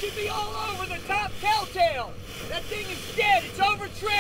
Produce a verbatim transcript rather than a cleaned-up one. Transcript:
should be all over the top telltale. That thing is dead. It's overtrimmed.